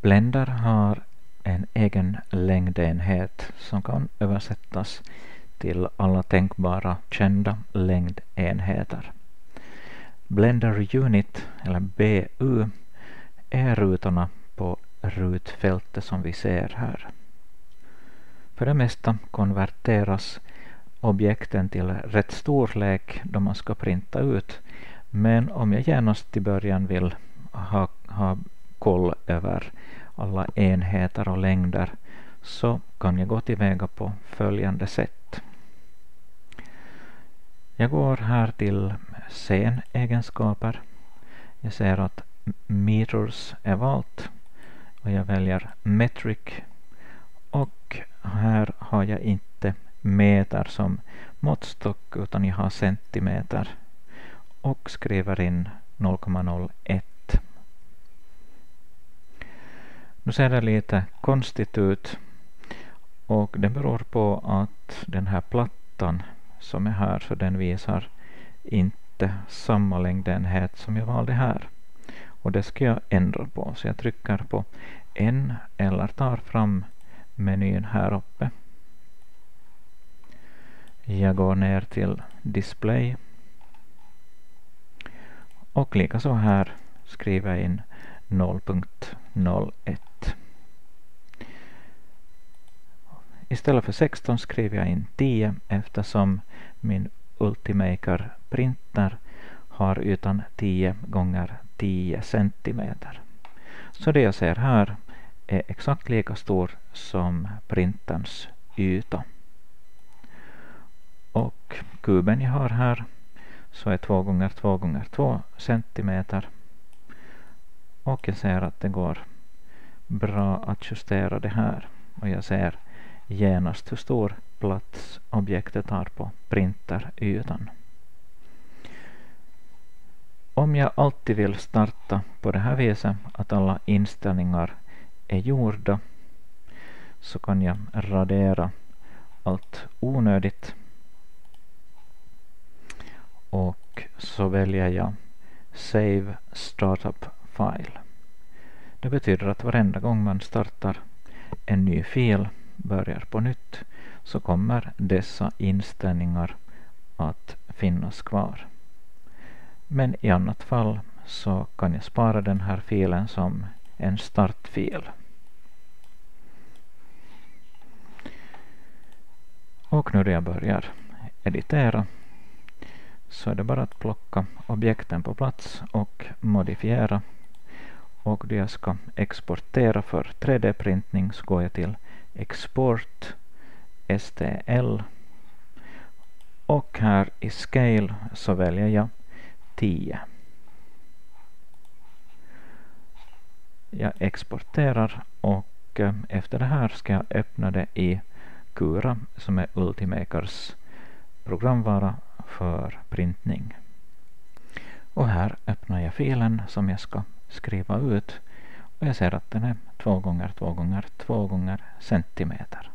Blender har en egen längdenhet som kan översättas till alla tänkbara kända längdenheter. Blender Unit eller BU är rutorna på rutfältet som vi ser här. För det mesta konverteras objekten till rätt storlek då man ska printa ut, men om jag genast i början vill ha koll över alla enheter och längder så kan jag gå tillväga på följande sätt. Jag går här till scenegenskaper. Jag ser att meters är valt och jag väljer metric, och här har jag inte meter som måttstock utan jag har centimeter och skriver in 0,01. Nu ser det lite konstigt ut, och det beror på att den här plattan som är här, så den visar inte samma längdenhet som jag valde här. Och det ska jag ändra på, så jag trycker på N eller tar fram menyn här uppe. Jag går ner till display och likaså här skriver jag in 0.01. Istället för 16 skriver jag in 10 eftersom min Ultimaker printer har ytan 10 gånger 10 centimeter. Så det jag ser här är exakt lika stor som printerns yta. Och kuben jag har här så är 2 gånger 2 gånger 2 centimeter. Och jag ser att det går bra att justera det här. Och jag ser genast hur stor plats objektet har på printerytan. Om jag alltid vill starta på det här viset att alla inställningar är gjorda, så kan jag radera allt onödigt. Och så väljer jag Save Startup File. Det betyder att varenda gång man startar en ny fil, börjar på nytt, så kommer dessa inställningar att finnas kvar. Men i annat fall så kan jag spara den här filen som en startfil. Och nu när jag börjar editera så är det bara att plocka objekten på plats och modifiera. Och då jag ska exportera för 3D-printning så går jag till Export, STL, och här i Scale så väljer jag 10. Jag exporterar och efter det här ska jag öppna det i Cura som är Ultimakers programvara för printning. Och här öppnar jag filen som jag ska skriva ut, och jag ser att den är 2 gånger 2 gånger 2 gånger centimeter.